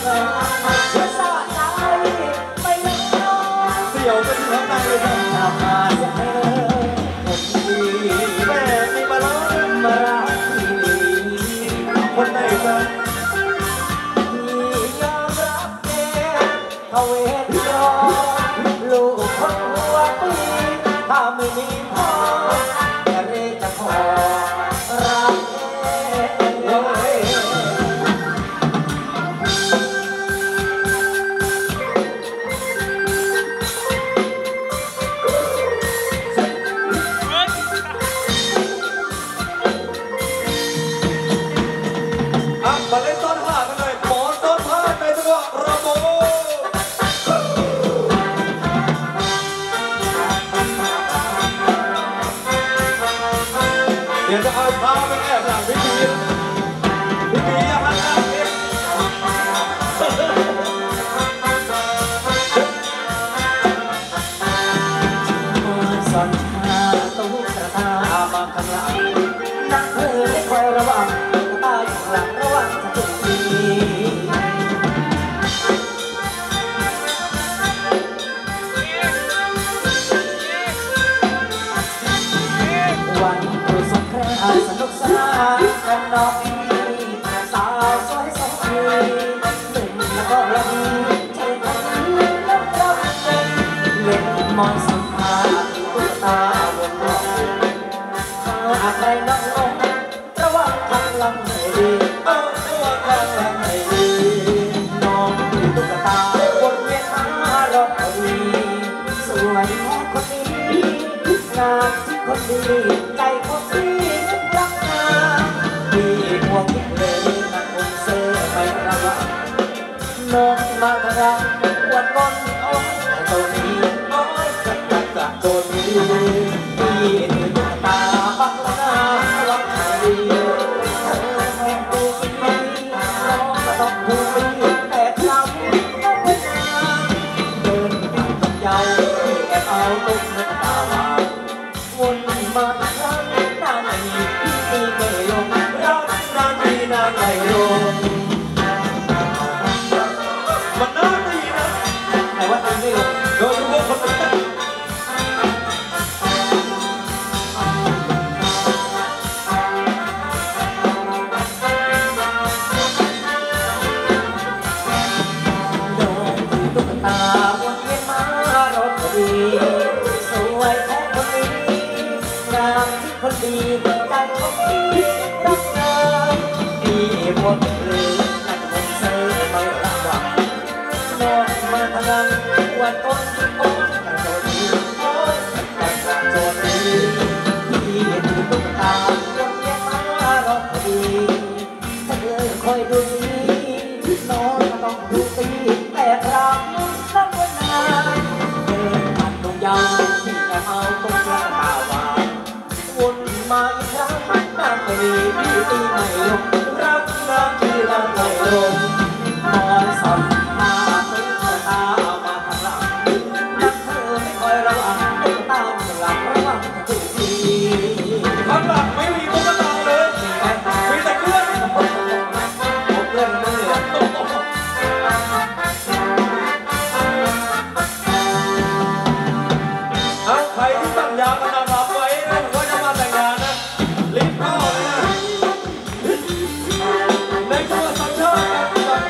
สะใจไม่ยอมเสี่ยวไปถึงข้างในเลยนะทำมาเสียเธอคนดีแม่ไม่มาล้อมารักที่คนไหนจะที่ยอมรับแกเขาเวทรอลูกคนหัวปีถ้าไม่มีพ่อจะเรียกจะขอรักมาเล่นต้นผ้ากันเลยหมอนต้นผ้าในจังหวะระโบเดี๋ยวจะเอาผ้าไปแอบหลังพี่ปีอย่าหันหน้าเองสอนมาตู้กระตามาข้างหลังนักเธอไม่คอยระวังตาอยู่หลังระวังจะถูกตีวันคุยสงครามสนุกสนานกันหน่อยสาวสวยสองทีหนึ่งแล้วก็ระดีใจคนนี้รับรับเล่นมอนสัมภาษณ์ตุ๊กตาบนรถอะไรน้องลงระวังทางลำให้ดีระวังทางลำให้ดีน้องคือตุ๊กตาวนเวียนมารอบดีสวยแค่คนนี้งามที่คนดีใจคนดีรักงามมีห่วงยิ่งเลยนักคนเสือไม่ระวังน้องมาทางวันก่อนโอ้ตัวนี้โอ้ยจักตัวนี้ที่ตุ๊กตาบังละนารักให้ดีเธอแม่ดูสิน้องก็ต้องดูดีแต่ครั้งน้องไม่นานเดินผ่านกับยาวที่แอบเอาตุ๊กตามาวนมาอีกครั้งนานอีกที่ไม่ลงรักนานทีนานไม่ลงมันน่าดีนะแต่ว่าตีไม่ลงโดยเฉพาะคนนั้นตาวนเวียนมารถดีสวยแค่คนนี้งามที่คนดีใจคนดีรักงามมีหมดเลยนั่นคงเสือไม่ระวังน้องมาทางวันต้นโอ้ยแต่โจดีโอ้ยแต่โจดีที่ดูตุ๊กตาวนเวียนมารถดีถ้าเธอคอยดูดีน้องต้องดูดีแต่คราวนับวันนานเดินผ่านดงยาวที่แอบเอาตุ๊กตาว่าวนมาอีกครั้งนานไม่ดีพี่ตีไม่ลงรักนานที่นานไม่ลงนอนสอนมาตุ๊กตามาข้างหลังนักเธอไม่คอยระวังตุ๊กตาข้างหลังระวังทุกทีข้างหลังไม่มีตุ๊กตาเลยมีแต่เครื่องเล่นมือใครที่ตั้งยากันนะครับไว้นะว่าจะมาแต่งงานนะรีบเข้าเลยนะในจังหวัดสัญชาติ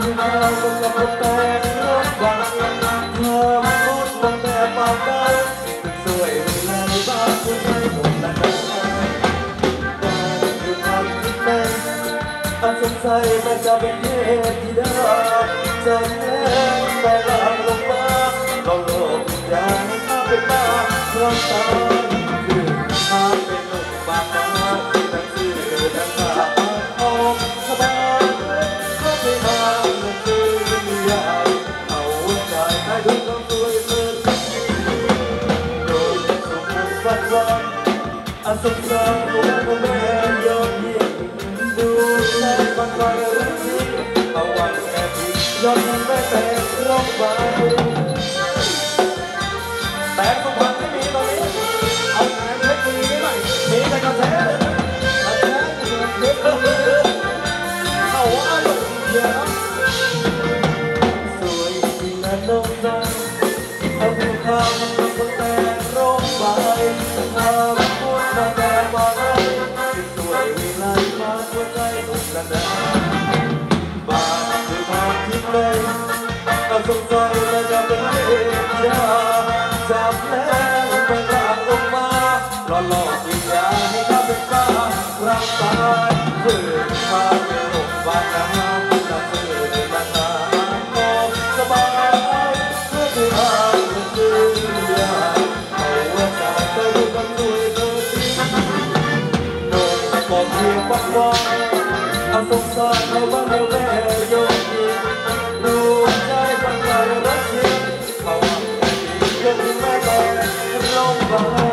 ที่เราก็กำลังแต่งรถบังเธอรถบังแต่ปากได้สวยในบ้านผู้ชายหนุ่มนั้นบ้านคือความคิดเป็นอันสงสัยมันจะเป็นเทพธิดาใจแน่แต่ลางลงมาเราโลกอยากให้ข้าเป็นบ้าเราตายคือข้าเป็นหนุ่มบางนาที่นั่งซื่อนั่งตาออกสบายก็ไม่มาหนังสือนิยายเอาใจให้ดูความสวยเธอโดนสมมุติวันวันอันสงสารของแม่ยอดเยี่ยมดูแลมันไปเรื่องนี้เอาวันแค่ที่ยอดมันไม่แต่ร้องไปแต่ทุกวันไม่มีตอนนี้เอาแอนเล็กมีหน่อยมีแต่กระแสเลยนะกระแสเล็กเข้าว่าหลงเยอะสวยจริงนะน้องจังเอาผู้ข้ามมันก็แต่ร้องไปทำพูดมาแต่มาได้สวยวิไลมาหัวใจทุกระดับบ้านคือความคิดเลยเอาสงสัยมันจะเป็นเรื่องยากจับแล้วมันลากลงมาหลอกวิญญาณให้ข้าเป็นบ้ารักตายเพื่อมาเป็นหลงบ้านน้ำจะซื้อมาตาออกสบายเพื่อที่หางมันซื้อยาเอาหัวใจไปดูกันด้วยเธอที่โดนบอกเพียงฟังว่าเอาสงสารเอาบ้างเอาแม่โยนดีดูใจฟังใจรักจริงเขายังแม่แต่ร้องไห้